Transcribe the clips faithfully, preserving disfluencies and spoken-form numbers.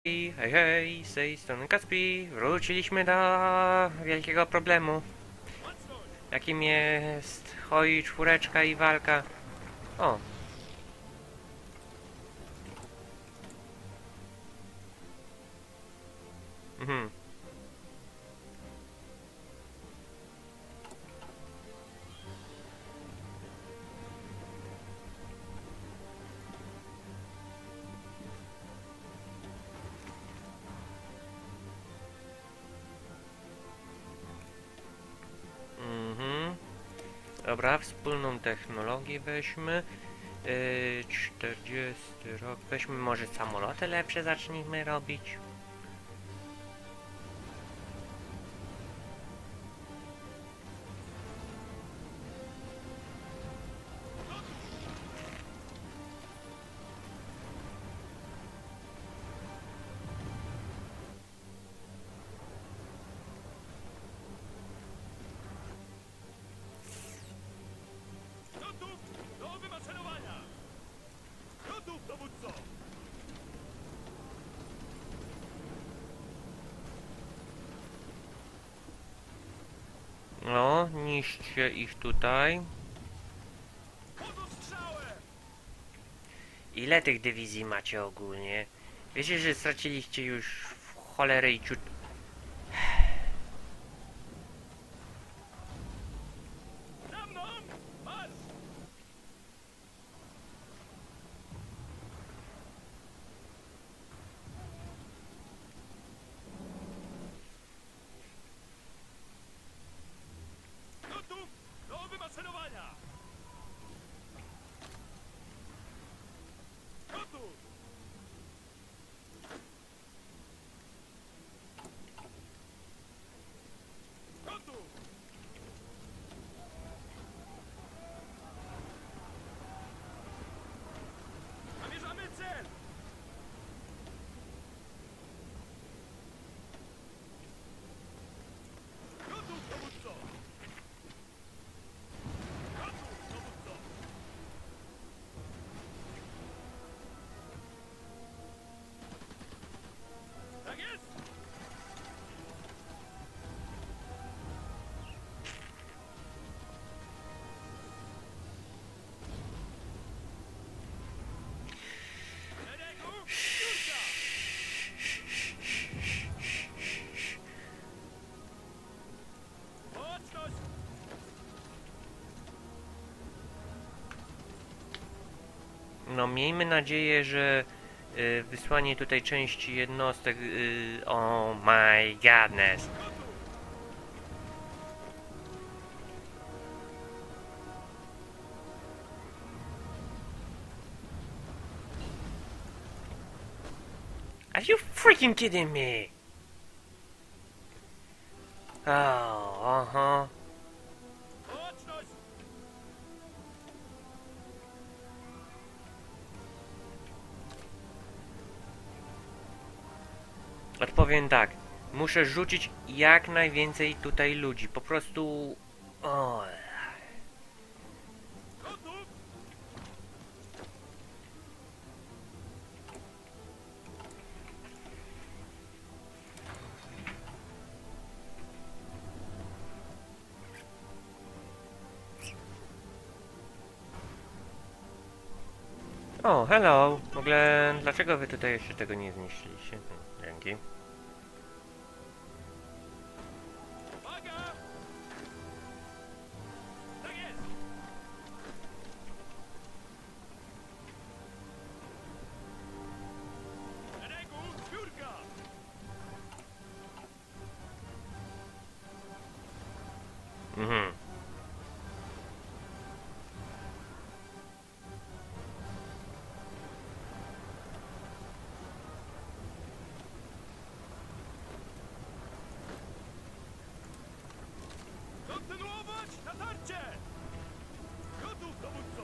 Hej, hej, z tej strony Kacpi. Wróciliśmy do wielkiego problemu, jakim jest Hoi, czwóreczka i walka. O! Mhm. Mhm. Dobra, wspólną technologię weźmy. Yy, czterdziesty rok. Weźmy może samoloty lepsze, zacznijmy robić. Gotów do wymaszerowania! Gotów, dowódco! No, niszczcie ich tutaj. Pod ostrzałem! Ile tych dywizji macie ogólnie? Wiecie, że straciliście już w cholerę i ciut... Za mną! Marsz! Gotów do wymaszerowania! Gotów! Gotów! Zamierzamy cel! Gotów, dowódco! Gotów, dowódco! Tak jest! Szeregu! Piórka! Mocność! No, miejmy nadzieję, że y, wysłanie tutaj części jednostek... Y, oh my godness. Gotów! Are you freaking kidding me? Oh, aha. Mocność! Odpowiem tak. Muszę rzucić jak najwięcej tutaj ludzi. Po prostu... O. Gotów! O, hello. W ogóle, dlaczego wy tutaj jeszcze tego nie zniszczyliście? Dzięki. Uwaga! Tak jest! Szeregu! Piórka! Mhm. Kontynuować natarcie! Gotów, dowódco!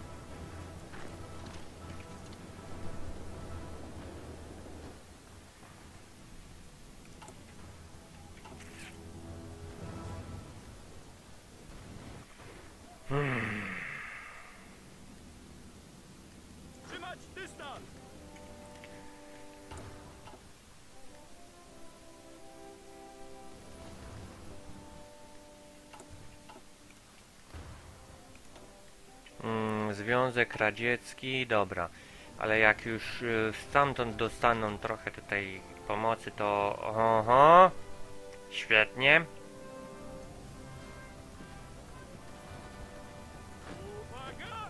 Hmm. Trzymać dystans! Związek Radziecki, dobra. Ale jak już y, stamtąd dostaną trochę tutaj pomocy, to... Oho! Świetnie. Uwaga!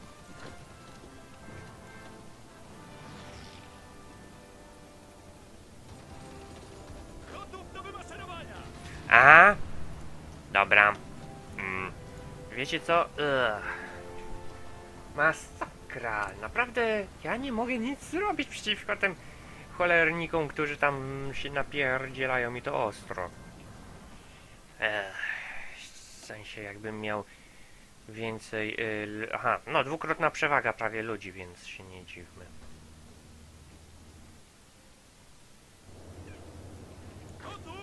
Gotów do wymaszerowania! A? Dobra. Mm. Wiecie co? Ugh. Masakra. Naprawdę ja nie mogę nic zrobić przeciwko tym cholernikom, którzy tam się napierdzielają i to ostro. Ech. W sensie jakbym miał więcej... Y, aha, no dwukrotna przewaga prawie ludzi, więc się nie dziwmy. Gotów!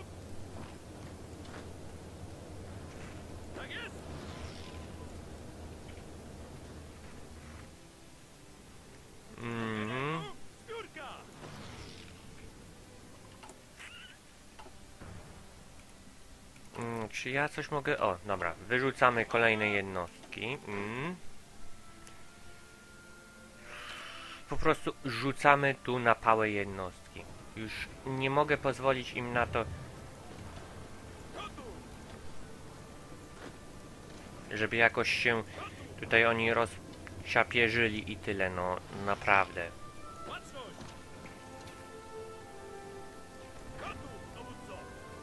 Tak jest! Mhm. Zbiórka! Mm, czy ja coś mogę... O, dobra. Wyrzucamy kolejne jednostki. Mm. Po prostu rzucamy tu na pałę jednostki. Już nie mogę pozwolić im na to, Gotów! żeby jakoś się tutaj oni rozsiapierzyli i tyle, no naprawdę. Baczność! Gotów, dowódco!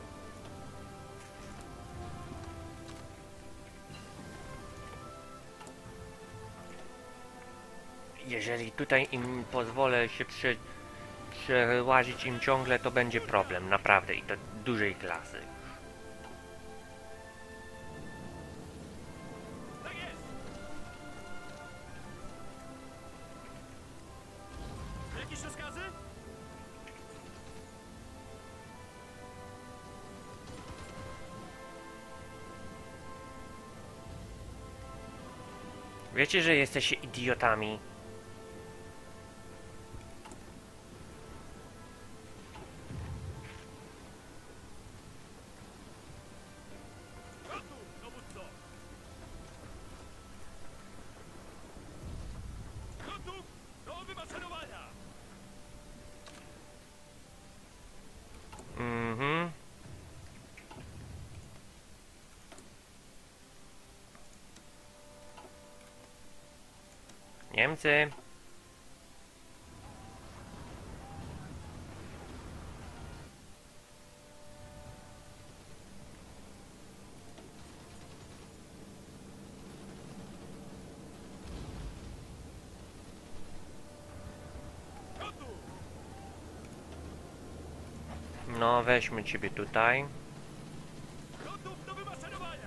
Jeżeli tutaj im pozwolę się prze, przełazić im ciągle, to będzie problem, naprawdę, i to dużej klasy. Tak jest! Jakieś rozkazy? Wiecie, że jesteście idiotami? Gotów, dowódco! Gotów do wymaszerowania! Mhm. Niemcy. Gotów! No, weźmy ciebie tutaj. Gotów do wymaszerowania!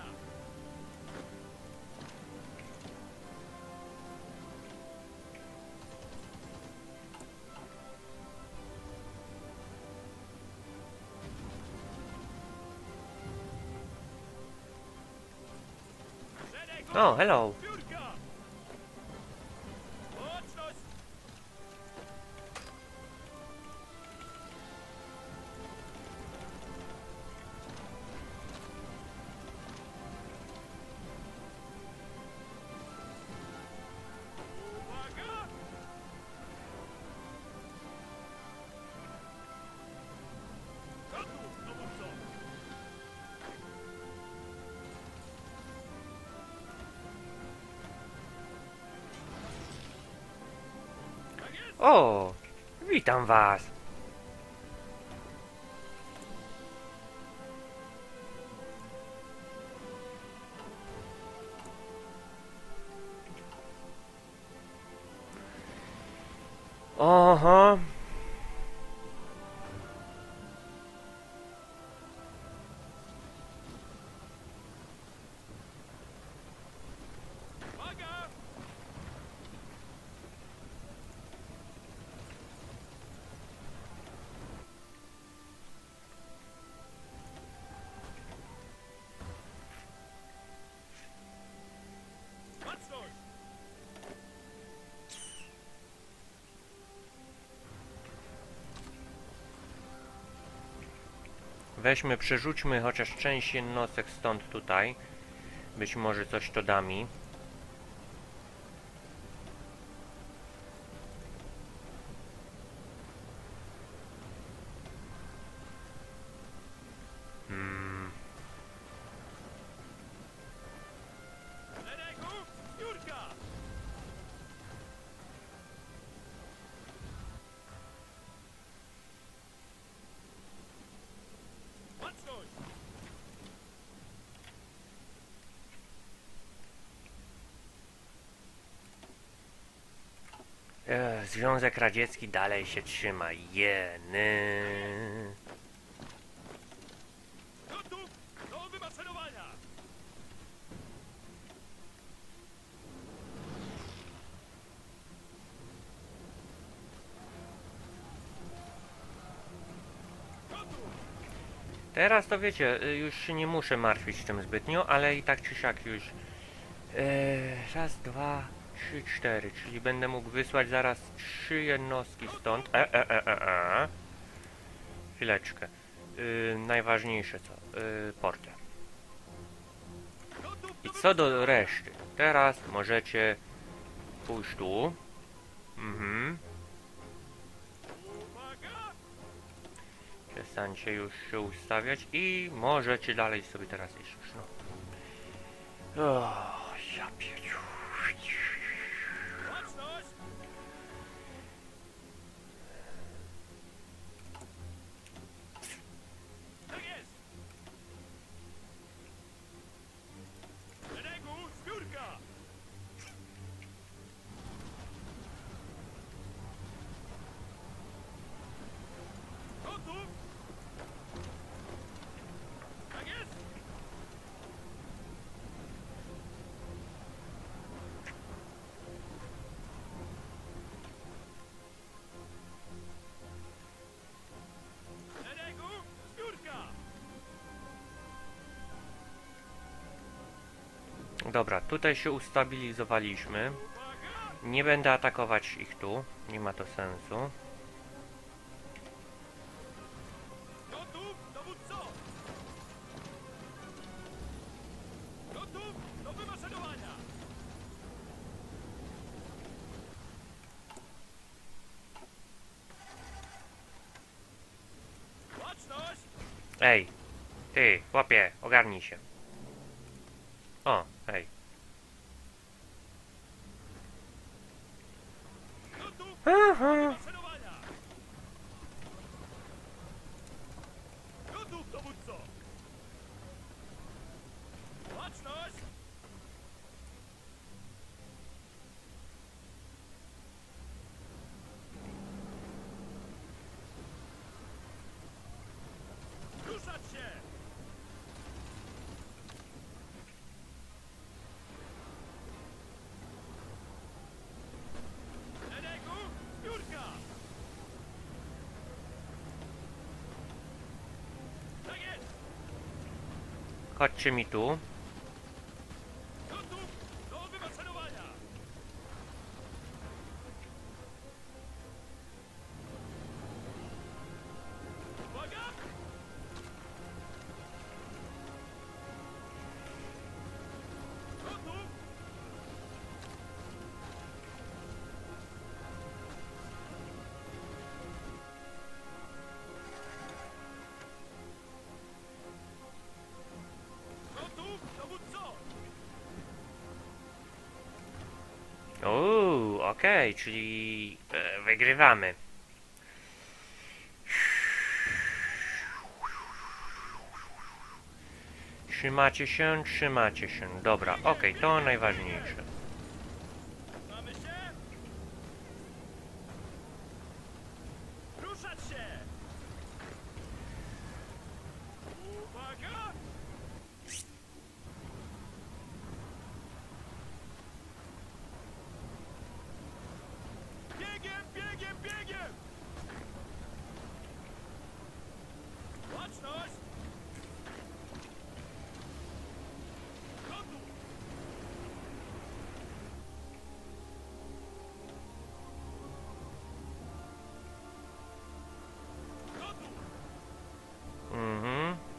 Szeregu! O, hello. Zbiórka! Baczność! Uwaga! Gotów, dowódco! Tak jest! O, witam was. Oho. Uwaga! Baczność! Weźmy, przerzućmy chociaż część jednostek stąd tutaj. Być może coś to da mi. Ech, Związek Radziecki dalej się trzyma. Jeny. Gotów do wymaszerowania! Gotów! Teraz to wiecie, y, już się nie muszę martwić tym zbytnio, ale i tak czy siak już. Eee, raz, dwa, trzy, cztery, czyli będę mógł wysłać zaraz trzy jednostki stąd. E, e, e, e, e. Chwileczkę. Yy, najważniejsze co? Yy, porty. Gotów I do co do reszty? Teraz możecie pójść tu. Mhm. Uwaga! Przestańcie już się ustawiać i możecie dalej sobie teraz iść już, no. O, ja pieciu. Baczność! Tak jest! Szeregu, zbiórka! Gotów! Tak jest! Szeregu, zbiórka! Dobra, tutaj się ustabilizowaliśmy. Uwaga! Nie będę atakować ich tu. Nie ma to sensu. Gotów, dowódco! Gotów do wymaszerowania! Baczność! Ej, ty, chłopie, ogarnij się. O, ej. Gotów Aha. do wymaszerowania! Gotów, dowódco! Baczność! Ruszać się! Szeregu, zbiórka! Tak jest! Chodźcie mi tu. Gotów do wymaszerowania! Uwaga! Gotów! Gotów, dowódco! Uuu, okej, czyli e, wygrywamy. Trzymacie się, trzymacie się. Dobra, okej, to najważniejsze. Mamy się! Ruszać się! Uwaga! Biegiem, biegiem, biegiem! Baczność! Gotów! Gotów! Mhm.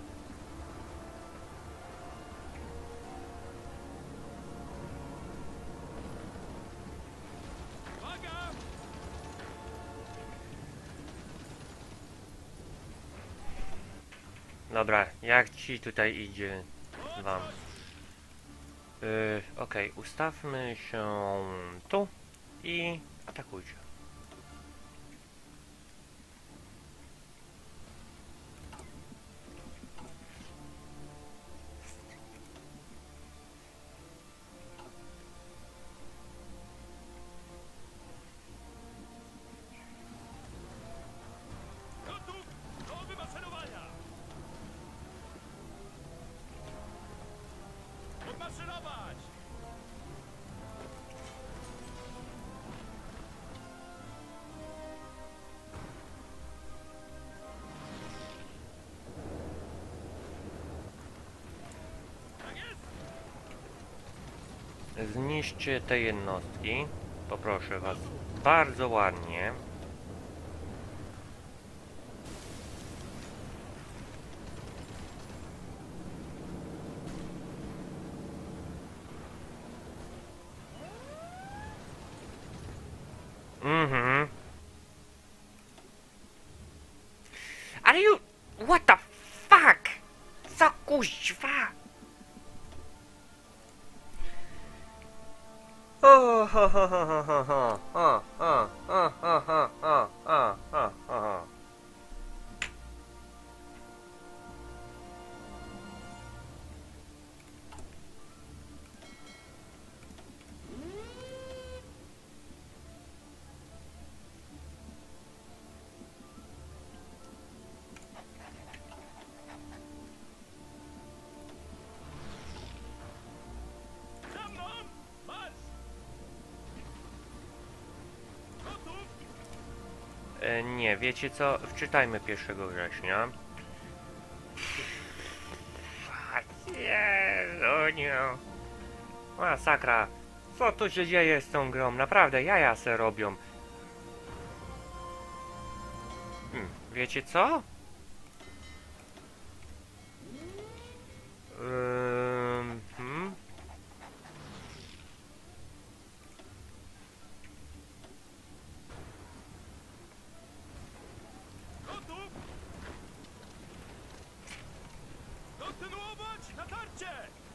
Uwaga! Dobra, jak ci tutaj idzie wam? Baczność! Yy, okej, ustawmy się tu i atakujcie. zniszczcie te jednostki. Poproszę was bardzo ładnie. Mhm. Are you... What the fuck? Co kuźwa? O, ho, ho, ho, ho, ho, ho, o, o, o, o, o, o, o, o, o. Za mną! Marsz! Gotów! E, nie, wiecie co? Wczytajmy pierwszego września. Jezuniu. Masakra. Co tu się dzieje z tą grą? Naprawdę, jaja se robią. Hmm, wiecie co? Ym, hmm? Gotów! Kontynuować natarcie!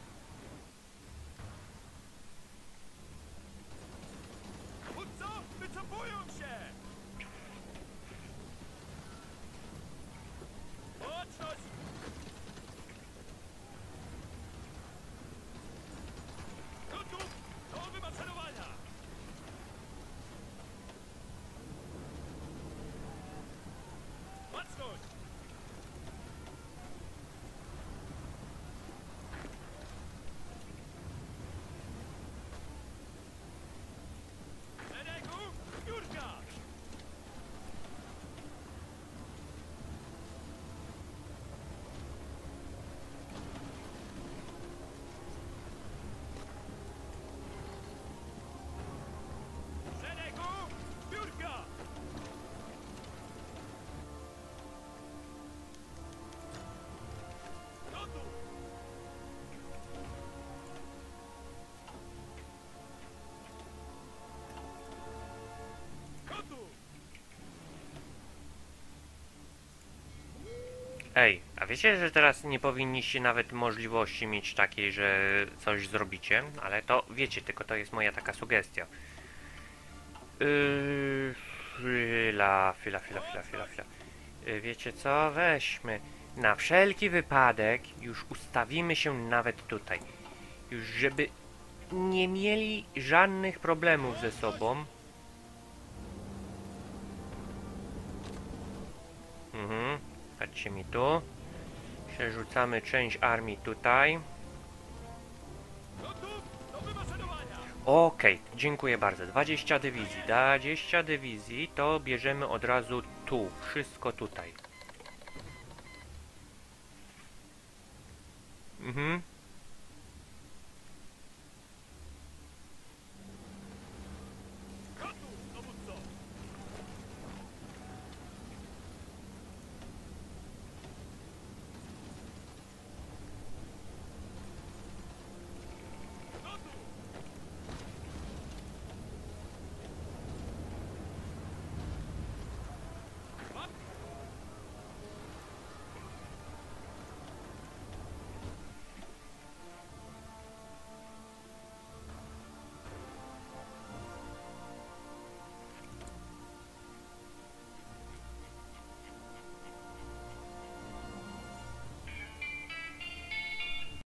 Dowódco, wycofują się! Baczność! Gotów do wymaszerowania! Baczność! Szeregu, Jurka! Szeregu, Jurka! Gotów! Gotów! Ej, a wiecie, że teraz nie powinniście nawet możliwości mieć takiej, że coś zrobicie? Ale to wiecie, tylko to jest moja taka sugestia. Yy, chwila, chwila, chwila, chwila, chwila, chwila. Yy, wiecie co? Weźmy. Na wszelki wypadek już ustawimy się nawet tutaj. Już żeby nie mieli żadnych problemów ze sobą. Mhm. Patrzcie mi tu. Przerzucamy część armii tutaj. Gotów do wymaszerowania! Okej, dziękuję bardzo. dwadzieścia dywizji. dwadzieścia dywizji to bierzemy od razu tu. Wszystko tutaj. Mhm.